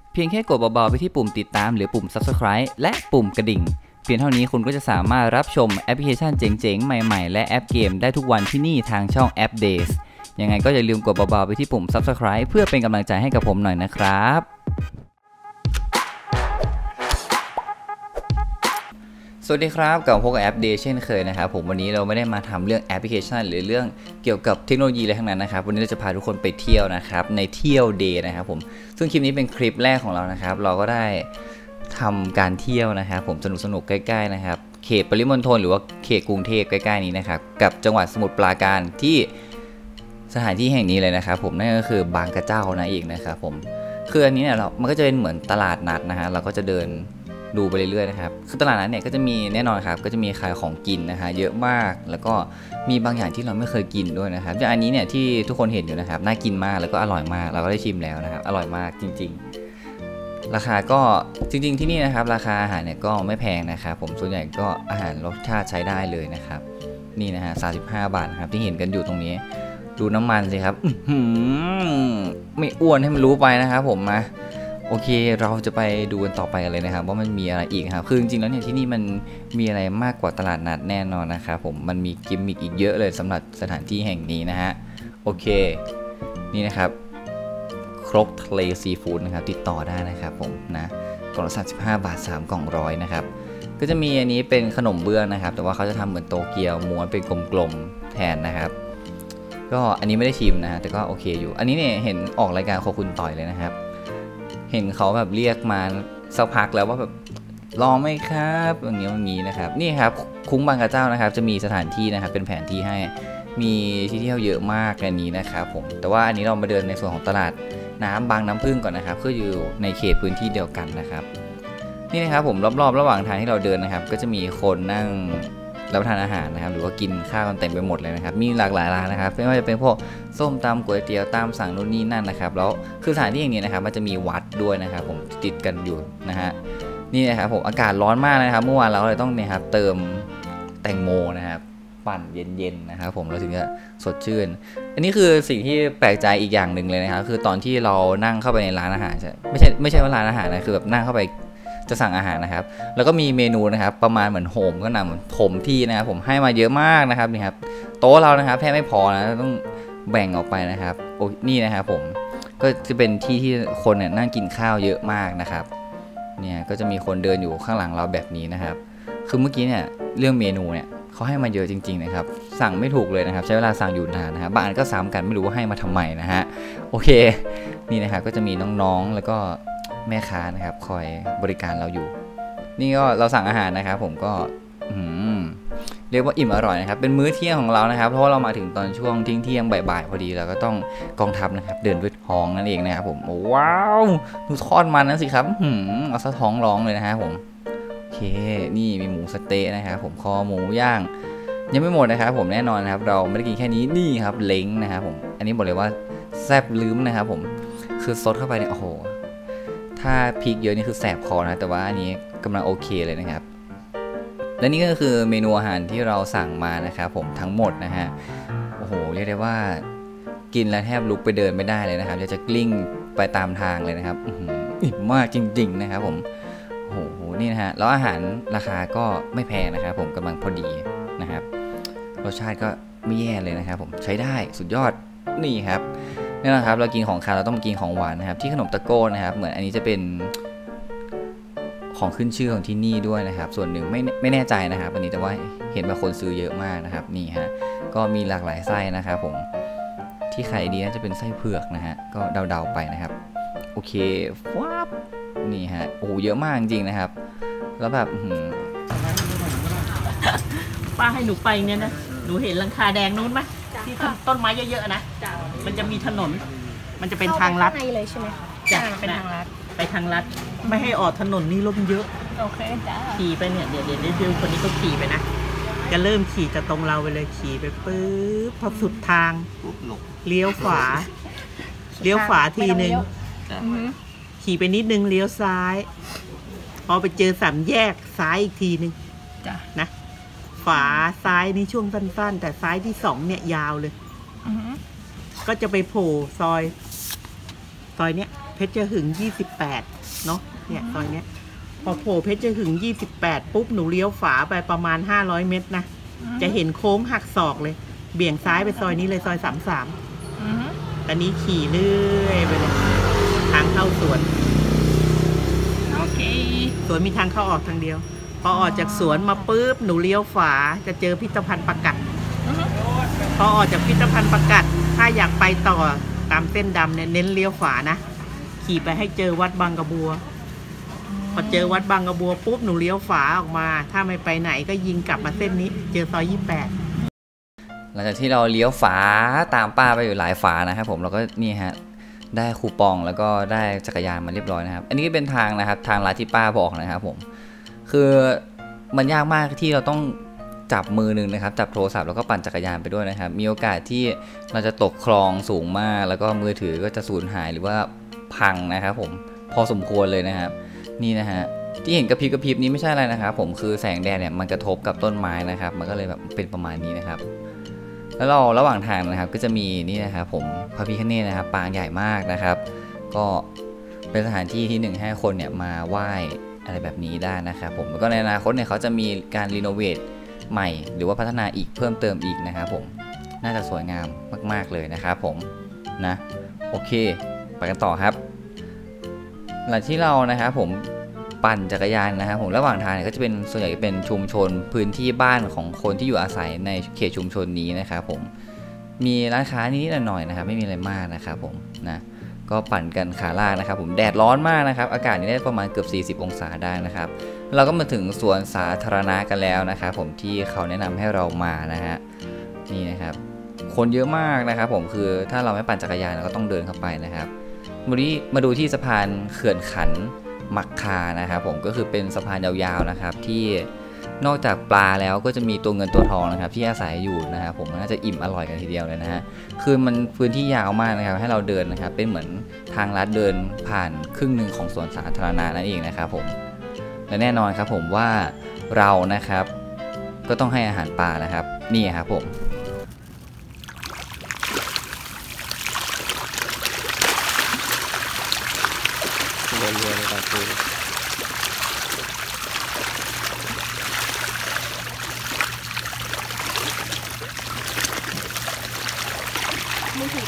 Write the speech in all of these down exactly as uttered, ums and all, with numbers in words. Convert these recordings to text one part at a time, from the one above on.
เพียงแค่กดเบาๆไปที่ปุ่มติดตามหรือปุ่ม ซับสไครบ์ และปุ่มกระดิ่งเพียงเท่านี้คุณก็จะสามารถรับชมแอปพลิเคชันเจ๋งๆใหม่ๆและแอปเกมได้ทุกวันที่นี่ทางช่องแอป Days ยังไงก็อย่าลืมกดเบาๆไปที่ปุ่ม ซับสไครบ์ เพื่อเป็นกำลังใจให้กับผมหน่อยนะครับสวัสดีครับกับพวกแอป Day เช่นเคยนะครับผมวันนี้เราไม่ได้มาทำเรื่องแอปพลิเคชันหรือเรื่องเกี่ยวกับเทคโนโลยีอะไรทั้งนั้นนะครับวันนี้เราจะพาทุกคนไปเที่ยวนะครับในเที่ยว Day นะครับผมซึ่งคลิปนี้เป็นคลิปแรกของเรานะครับเราก็ได้ทำการเที่ยวนะครับผมสนุกๆใกล้ๆนะครับเขตปริมณฑลหรือว่าเขตกรุงเทพใกล้ๆนี้นะครับกับจังหวัดสมุทรปราการที่สถานที่แห่งนี้เลยนะครับผมนั่นก็คือบางกระเจ้านั่นเองนะครับผมคืออันนี้เนี่ยเรามันก็จะเป็นเหมือนตลาดนัดนะฮะเราก็จะเดินดูไปเรื่อยๆนะครับคือตลาดนั้นเนี่ยก็จะมีแน่นอนครับก็จะมีขายของกินนะฮะเยอะมากแล้วก็มีบางอย่างที่เราไม่เคยกินด้วยนะครับอย่างอันนี้เนี่ยที่ทุกคนเห็นอยู่นะครับน่ากินมากแล้วก็อร่อยมากเราก็ได้ชิมแล้วนะครับอร่อยมากจริงๆราคาก็จริงๆที่นี่นะครับราคาอาหารเนี่ยก็ไม่แพงนะครับผมส่วนใหญ่ก็อาหารรสชาติใช้ได้เลยนะครับนี่นะฮะสามสิบห้าบาทนะครับที่เห็นกันอยู่ตรงนี้ดูน้ำมันสิครับไม่อ้วนให้มันรู้ไปนะครับผมมาโอเคเราจะไปดูกันต่อไปกันเลยนะครับว่ามันมีอะไรอีกครับคือจริงๆแล้วเนี่ยที่นี่มันมีอะไรมากกว่าตลาดนัดแน่นอนนะครับผมมันมีกิมมิคอีกเยอะเลยสำหรับสถานที่แห่งนี้นะฮะโอเคนี่นะครับครกทะเลซีฟู้ดนะครับติดต่อได้นะครับผมนะกล่องละสามสิบห้าบาทสามกล่องร้อยนะครับก็จะมีอันนี้เป็นขนมเบื้องนะครับแต่ว่าเขาจะทำเหมือนโตเกียวม้วนเป็นกลมๆแทนนะครับก็อันนี้ไม่ได้ชิมนะฮะแต่ก็โอเคอยู่อันนี้เนี่ยเห็นออกรายการโคคุณต่อยเลยนะครับเห็นเขาแบบเรียกมาสักพักแล้วว่าแบบลองไหมครับอย่างเงี้ยอย่างงี้นะครับนี่ครับคุ้งบางกระเจ้านะครับจะมีสถานที่นะครับเป็นแผนที่ให้มีที่เที่ยวเยอะมากอันนี้นะครับผมแต่ว่าอันนี้เรามาเดินในส่วนของตลาดน้ำบางน้ำพึ่งก่อนนะครับก็อยู่ในเขตพื้นที่เดียวกันนะครับนี่นะครับผมรอบๆระหว่างทางที่เราเดินนะครับก็จะมีคนนั่งรับประทานอาหารนะครับหรือว่ากินข้าวกันเต็มไปหมดเลยนะครับมีหลากหลายร้านนะครับไม่ว่าจะเป็นพวกส้มตำก๋วยเตี๋ยวตามสั่งนู่นนี่นั่นนะครับแล้วคือสถานที่อย่างนี้นะครับมันจะมีวัดด้วยนะครับผมติดกันอยู่นะฮะนี่นะครับผมอากาศร้อนมากนะครับเมื่อวานเราเลยต้องเนี่ยครับเติมแตงโมนะครับปั่นเย็นๆนะครับผมเราถึงจะสดชื่นอันนี้คือสิ่งที่แปลกใจอีกอย่างหนึ่งเลยนะครับคือตอนที่เรานั่งเข้าไปในร้านอาหารใช่ไม่ใช่ไม่ใช่ว่าร้านอาหารนะคือแบบนั่งเข้าไปจะสั่งอาหารนะครับแล้วก็มีเมนูนะครับประมาณเหมือนโฮมก็นำถมที่นะครับผมให้มาเยอะมากนะครับนี่ครับโต๊ะเรานะครับแทบไม่พอนะต้องแบ่งออกไปนะครับโอ้นี่นะครับผมก็จะเป็นที่ที่คนเนี่ยนั่งกินข้าวเยอะมากนะครับเนี่ยก็จะมีคนเดินอยู่ข้างหลังเราแบบนี้นะครับคือเมื่อกี้เนี่ยเรื่องเมนูเนี่ยเขาให้มาเยอะจริงๆนะครับสั่งไม่ถูกเลยนะครับใช้เวลาสั่งอยู่นานนะครับบางอันก็ซ้ำกันไม่รู้ว่าให้มาทำไมนะฮะโอเคนี่นะครับก็จะมีน้องๆแล้วก็แม่ค้านะครับคอยบริการเราอยู่นี่ก็เราสั่งอาหารนะครับผมก็เรียกว่าอิ่มอร่อยนะครับเป็นมื้อเที่ยงของเรานะครับเพราะว่าเรามาถึงตอนช่วงเที่ยงบ่ายๆพอดีเราก็ต้องกองทัพนะครับเดินด้วยท้องนั่นเองนะครับผมว้าวดูทอดมันนั่นสิครับเอาซะท้องร้องเลยนะฮะผมโอเคนี่มีหมูสเต๊ะนะครับผมคอหมูย่างยังไม่หมดนะครับผมแน่นอนนะครับเราไม่ได้กินแค่นี้นี่ครับเล้งนะครับผมอันนี้บอกเลยว่าแซ่บลืมนะครับผมคือซดเข้าไปเนี่ยโอ้โหถ้าพริกเยอะนี่คือแสบคอนะแต่ว่าอันนี้กำลังโอเคเลยนะครับและนี่ก็คือเมนูอาหารที่เราสั่งมานะครับผมทั้งหมดนะฮะโอ้โหเรียกได้ว่ากินแล้วแทบลุกไปเดินไม่ได้เลยนะครับจะกลิ้งไปตามทางเลยนะครับอิ่มมากจริงๆนะครับผมโอ้โหนี่นะฮะแล้วอาหารราคาก็ไม่แพงนะครับผมกำลังพอดีนะครับรสชาติก็ไม่แย่เลยนะครับผมใช้ได้สุดยอดนี่ครับนี่นะครับเรากินของคาวเราต้องมากินของหวานนะครับที่ขนมตะโก้นะครับเหมือนอันนี้จะเป็นของขึ้นชื่อของที่นี่ด้วยนะครับส่วนหนึ่งไม่ไม่แน่ใจนะครับอันนี้แต่ว่าเห็นว่าคนซื้อเยอะมากนะครับนี่ฮะก็มีหลากหลายไส้นะครับผมที่ขายดีน่าจะเป็นไส้เผือกนะฮะก็เดาๆไปนะครับโอเคว้าบนี่ฮะโอ้เยอะมากจริงๆนะครับแล้วแบบป้าให้หนูไปเนี่ยนะหนูเห็นหลังคาแดงนู้นไหมที่ต้นไม้เยอะๆนะมันจะมีถนนมันจะเป็นทางลัดในเลยใช่ไหมคะจ้ะเป็นทางลัดไปทางลัดไม่ให้ออกถนนนี่รถเยอะโอเคจ้าขี่ไปเนี่ยเดี๋ยวเดี๋ยวเดี๋ยวคนนี้ก็ขี่ไปนะจะเริ่มขี่จะตรงเราไปเลยขี่ไปปุ๊บพอสุดทางเลี้ยวขวาเลี้ยวขวาทีนึงขี่ไปนิดนึงเลี้ยวซ้ายพอไปเจอสามแยกซ้ายอีกทีนึงจ้ะนะขวาซ้ายนี่ช่วงสั้นๆแต่ซ้ายที่สองเนี่ยยาวเลยก็จะไปโผล่ซอยซอยเนี้ยเพชรหึงยี่สิบแปดเนาะเนี่ยซอยเนี้ยพอโผล่เพชรหึงยี่สิบแปดปุ๊บหนูเลี้ยวฝาไปประมาณห้าร้อยเมตรนะจะเห็นโค้งหักศอกเลยเบี่ยงซ้ายไปซอยนี้เลยซอยสามสามตอนนี้ขี่เรื่อยไปเลยทางเข้าสวนโอเคสวนมีทางเข้าออกทางเดียวพอออกจากสวนมาปุ๊บหนูเลี้ยวฝาจะเจอพิพิธภัณฑ์ประกัดพอออกจากพิพิธภัณฑ์ประกัดถ้าอยากไปต่อตามเส้นดำเนี่ยเน้นเลี้ยวขวานะขี่ไปให้เจอวัดบางกระบัวพอเจอวัดบางกระบัวปุ๊บหนูเลี้ยวฝาออกมาถ้าไม่ไปไหนก็ยิงกลับมาเส้นนี้เจอซอยยี่สิบแปดหลังจากที่เราเลี้ยวฝาตามป้าไปอยู่หลายฝานะครับผมเราก็นี่ฮะได้คูปองแล้วก็ได้จักรยานมาเรียบร้อยนะครับอันนี้ก็เป็นทางนะครับทางลัดที่ป้าบอกนะครับผมคือมันยากมากที่เราต้องจับมือหนึ่งนะครับจับโทรศัพท์แล้วก็ปั่นจักรยานไปด้วยนะครับมีโอกาสที่เราจะตกคลองสูงมากแล้วก็มือถือก็จะสูญหายหรือว่าพังนะครับผมพอสมควรเลยนะครับนี่นะฮะที่เห็นกระพริบกระพริบนี้ไม่ใช่อะไรนะครับผมคือแสงแดดเนี่ยมันกระทบกับต้นไม้นะครับมันก็เลยแบบเป็นประมาณนี้นะครับแล้วเราระหว่างทางนะครับก็จะมีนี่นะครับผมพระพิฆเนศนะครับปางใหญ่มากนะครับก็เป็นสถานที่ที่หนึ่งให้คนเนี่ยมาไหว้อะไรแบบนี้ได้นะครับผมแล้วก็ในอนาคตเนี่ยเขาจะมีการรีโนเวทใหม่หรือว่าพัฒนาอีกเพิ่มเติมอีกนะครับผมน่าจะสวยงามมากๆเลยนะครับผมนะโอเคไปกันต่อครับหลังที่เรานะครับผมปั่นจักรยานนะครับผมระหว่างทางเนี่ยก็จะเป็นส่วนใหญ่เป็นชุมชนพื้นที่บ้านของคนที่อยู่อาศัยในเขตชุมชนนี้นะครับผมมีร้านค้านิดๆหน่อยๆนะครับไม่มีอะไรมากนะครับผมนะก็ปั่นกันขาลากนะครับผมแดดร้อนมากนะครับอากาศนี่ได้ประมาณเกือบสี่สิบองศาได้นะครับเราก็มาถึงสวนสาธารณะกันแล้วนะครับผมที่เขาแนะนำให้เรามานะฮะนี่นะครับคนเยอะมากนะครับผมคือถ้าเราไม่ปั่นจักรยานเราก็ต้องเดินเข้าไปนะครับมาดูมาดูที่สะพานเขื่อนขันมักคานะครับผมก็คือเป็นสะพานยาวๆนะครับที่นอกจากปลาแล้วก็จะมีตัวเงินตัวทองนะครับที่อาศัยอยู่นะครับผมน่าจะอิ่มอร่อยกันทีเดียวเลยนะฮะคือมันพื้นที่ยาวมากนะครับให้เราเดินนะครับเป็นเหมือนทางลัดเดินผ่านครึ่งหนึ่งของสวนสาธารณะนั่นเองนะครับผมและแน่นอนครับผมว่าเรานะครับก็ต้องให้อาหารปลานะครับนี่ครับผมเดินเรือในตาปูมือถือ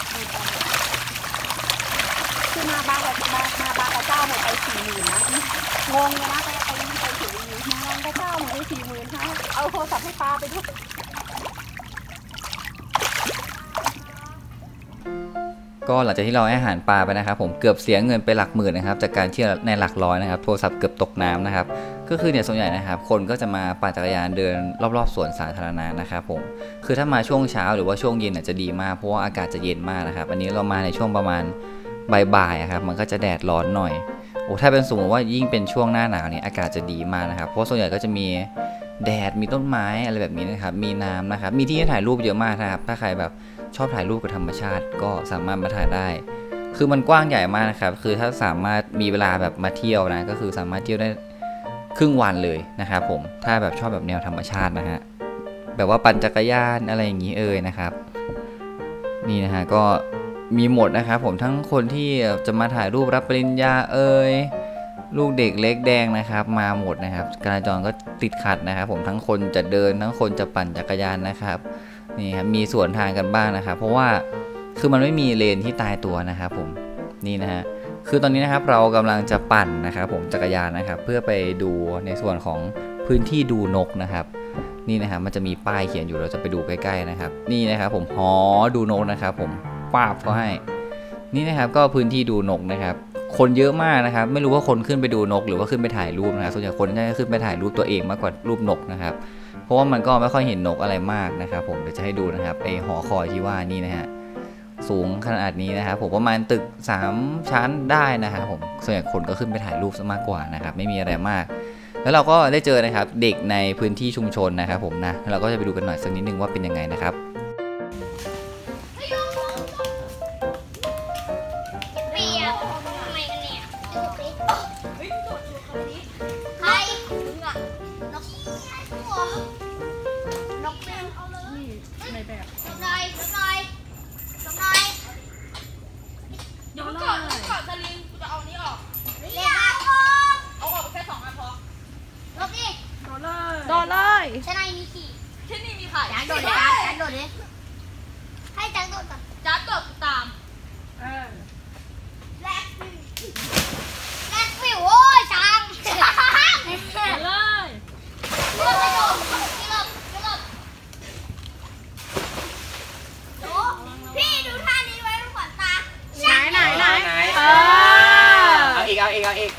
คือมาบาร์มามาบาร์กระเจ้าหมดไปสี่หมื่นนะงงเลยนะไปไปไปถือมางานกระเจ้าหมดไปสี่หมื่นฮะเอาโทรศัพท์ให้ปลาไปด้วยก็หลังจากที่เราให้อาหารปลาไปนะครับผมเกือบเสียเงินไปหลักหมื่นนะครับจากการที่ในหลักร้อยนะครับโทรศัพท์เกือบตกน้ำนะครับก็คือเนี่ยส่วนใหญ่นะครับคนก็จะมาปั่นจักรยานเดินรอบๆสวนสาธารณะนะครับผมคือถ้ามาช่วงเช้าหรือว่าช่วงเย็นจะดีมากเพราะว่าอากาศจะเย็นมากนะครับอันนี้เรามาในช่วงประมาณบ่ายๆครับมันก็จะแดดร้อนหน่อยโอ้ถ้าเป็นสมมติว่ายิ่งเป็นช่วงหน้าหนาวเนี่ยอากาศจะดีมากนะครับเพราะส่วนใหญ่ก็จะมีแดดมีต้นไม้อะไรแบบนี้นะครับมีน้ำนะครับมีที่ให้ถ่ายรูปเยอะมากนะครับถ้าใครแบบชอบถ่ายรูปกับธรรมชาติก็สามารถมาถ่ายได้คือมันกว้างใหญ่มากนะครับคือถ้าสามารถมีเวลาแบบมาเที่ยวนะก็คือสามารถเที่ยวได้ครึ่งวันเลยนะครับผมถ้าแบบชอบแบบแนวธรรมชาตินะฮะแบบว่าปั่นจักรยานอะไรอย่างนี้เอ่ยนะครับนี่นะฮะก็มีหมดนะครับผมทั้งคนที่จะมาถ่ายรูปรับปริญญาเอ่ยลูกเด็กเล็กแดงนะครับมาหมดนะครับการจราจรก็ติดขัดนะครับผมทั้งคนจะเดินทั้งคนจะปั่นจักรยานนะครับนี่ครับมีสวนทางกันบ้างนะครับเพราะว่าคือมันไม่มีเลนที่ตายตัวนะครับผมนี่นะฮะคือตอนนี้นะครับเรากำลังจะปั่นนะครับผมจักรยานนะครับเพื่อไปดูในส่วนของพื้นที่ดูนกนะครับนี่นะครับมันจะมีป้ายเขียนอยู่เราจะไปดูใกล้ๆนะครับนี่นะครับผมหอดูนกนะครับผมป้าบก็ให้นี่นะครับก็พื้นที่ดูนกนะครับคนเยอะมากนะครับไม่รู้ว่าคนขึ้นไปดูนกหรือว่าขึ้นไปถ่ายรูปนะครับส่วนใหญ่คนจะขึ้นไปถ่ายรูปตัวเองมากกว่ารูปนกนะครับเพราะว่ามันก็ไม่ค่อยเห็นนกอะไรมากนะครับผมเดี๋ยวจะให้ดูนะครับไอหอคอยที่ว่านี่นะฮะสูงขนาดนี้นะครับผมประมาณตึกสามชั้นได้นะครับผมส่วนใหญ่คนก็ขึ้นไปถ่ายรูปซะมากกว่านะครับไม่มีอะไรมากแล้วเราก็ได้เจอนะครับเด็กในพื้นที่ชุมชนนะครับผมนะเราก็จะไปดูกันหน่อยสักนิดนึงว่าเป็นยังไงนะครับยกก่อนยกก่อนสลิกับเอก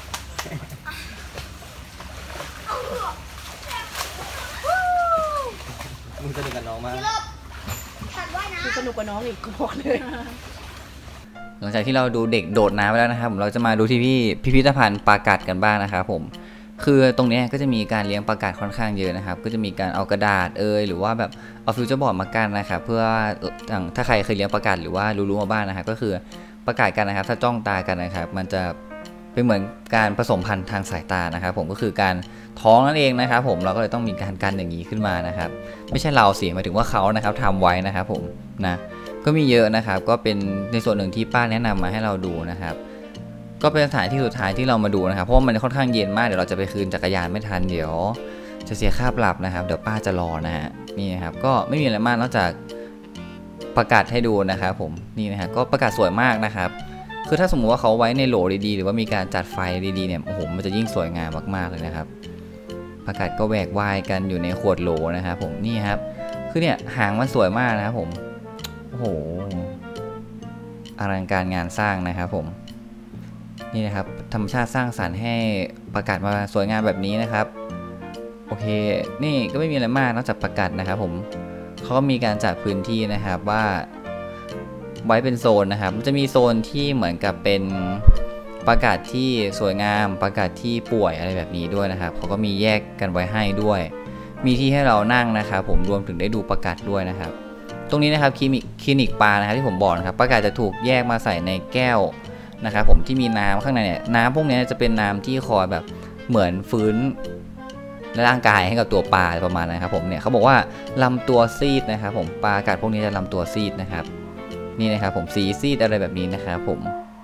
มึงสนุกกับน้องมากคือสนุกกว่าน้องอีกกูบอกเลยหลังจากที่เราดูเด็กโดดน้ำไปแล้วนะครับเราจะมาดูที่พี่พิพิธภัณฑ์ปลากัดกันบ้างนะครับผมคือตรงนี้ก็จะมีการเลี้ยงปลากัดค่อนข้างเยอะนะครับก็จะมีการเอากระดาษเอยหรือว่าแบบเอาฟิวเจอร์บอร์ดมากั้นนะครับเพื่ออย่างถ้าใครเคยเลี้ยงปลากัดหรือว่ารู้ๆมาบ้างนะครับก็คือปลากัดกันนะครับถ้าจ้องตากันนะครับมันจะเป็นเหมือนการผสมพันธุ์ทางสายตานะครับผมก็คือการท้องนั่นเองนะครับผมเราก็เลยต้องมีการกันอย่างนี้ขึ้นมานะครับไม่ใช่เราสิหมายถึงว่าเขานะครับทำไว้นะครับผมนะก็มีเยอะนะครับก็เป็นในส่วนหนึ่งที่ป้าแนะนำมาให้เราดูนะครับก็เป็นสถานที่สุดท้ายที่เรามาดูนะครับเพราะว่ามันค่อนข้างเย็นมากเดี๋ยวเราจะไปคืนจักรยานไม่ทันเดี๋ยวจะเสียค่าปรับนะครับเดี๋ยวป้าจะรอนะฮะนี่นะครับก็ไม่มีอะไรมากนอกจากประกาศให้ดูนะครับผมนี่นะครับก็ประกาศสวยมากนะครับคือถ้าสมมุติว่าเขาไว้ในโหลดีๆหรือว่ามีการจัดไฟดีๆเนี่ยโอ้โหมันจะยิ่งสวยงามมากๆเลยนะครับประกาศก็แหวกว่ายกันอยู่ในขวดโหลนะครับผมนี่ครับคือเนี่ยหางมันสวยมากนะครับผมโอ้โหอลังการงานสร้างนะครับผมนี่นะครับธรรมชาติสร้างสรรค์ให้ประกาศมาสวยงามแบบนี้นะครับโอเคนี่ก็ไม่มีอะไรมากนอกจากประกาศนะครับผมเขาก็มีการจัดพื้นที่นะครับว่าไว้เป็นโซนนะครับมันจะมีโซนที่เหมือนกับเป็นประกาศที่สวยงามประกาศที่ป่วยอะไรแบบนี้ด้วยนะครับเขาก็มีแยกกันไว้ให้ด้วยมีที่ให้เรานั่งนะครับผมรวมถึงได้ดูประกาศด้วยนะครับตรงนี้นะครับคลินิกคลินิกปลานะครับที่ผมบอกนะครับประกาศจะถูกแยกมาใส่ในแก้วนะครับผมที่มีน้ำข้างในเนี่ยน้ำพวกนี้จะเป็นน้ำที่คอยแบบเหมือนฟื้นร่างกายให้กับตัวปลาประมาณนะครับผมเนี่ยเขาบอกว่าลำตัวซีดนะครับผมปลากัดพวกนี้จะลำตัวซีดนะครับนี่นะครับผมสีซีดอะไรแบบนี้นะครับผม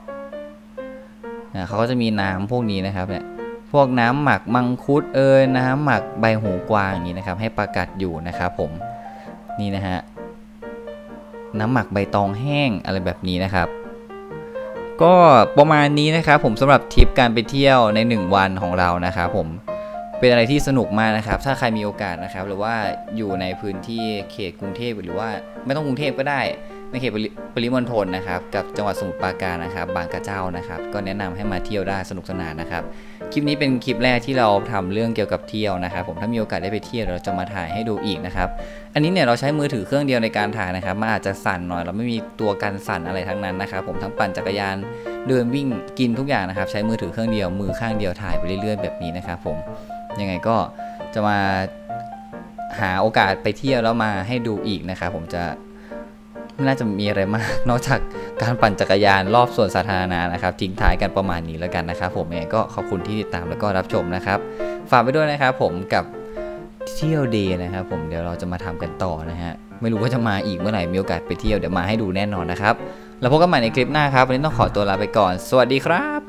เขาก็จะมีน้ำพวกนี้นะครับเนี่ยพวกน้ำหมักมังคุดเอยน้ำหมักใบหูกวางอย่างนี้นะครับให้ปลากัดอยู่นะครับผมนี่นะฮะน้ำหมักใบตองแห้งอะไรแบบนี้นะครับก็ประมาณนี้นะครับผมสำหรับทริปการไปเที่ยวในหนึ่งวันของเรานะครับผมเป็นอะไรที่สนุกมากนะครับถ้าใครมีโอกาสนะครับหรือว่าอยู่ในพื้นที่เขตกรุงเทพหรือว่าไม่ต้องกรุงเทพก็ได้ในเขตปริมณฑลนะครับกับจังหวัดสมุทรปราการนะครับบางกระเจ้านะครับก็แนะนำให้มาเที่ยวได้สนุกสนานนะครับคลิปนี้เป็นคลิปแรกที่เราทำเรื่องเกี่ยวกับเที่ยวนะครับผมถ้ามีโอกาสได้ไปเที่ยวเราจะมาถ่ายให้ดูอีกนะครับอันนี้เนี่ยเราใช้มือถือเครื่องเดียวในการถ่ายนะครับมันอาจจะสั่นหน่อยเราไม่มีตัวกันสั่นอะไรทั้งนั้นนะครับผมทั้งปั่นจักรยานเดินวิ่งกินทุกอย่างนะครับใช้มือถือเครื่องเดียวมือข้างเดียวถ่ายไปเรื่อยๆแบบนี้นะครับผมยังไงก็จะมาหาโอกาสไปเที่ยวแล้วมาให้ดูอีกนะครับผมจะน่าจะมีอะไรมากนอกจากการปั่นจักรยานรอบสวนสาธารณะนะครับทิ้งท้ายกันประมาณนี้แล้วกันนะครับผมยังไงก็ขอบคุณที่ติดตามแล้วก็รับชมนะครับฝากไปด้วยนะครับผมกับเที่ยวเดย์นะครับผมเดี๋ยวเราจะมาทำกันต่อนะฮะไม่รู้ว่าจะมาอีกเมื่อไหร่มีโอกาสไปเที่ยวเดี๋ยวมาให้ดูแน่นอนนะครับแล้วพบกันใหม่ในคลิปหน้าครับวันนี้ต้องขอตัวลาไปก่อนสวัสดีครับ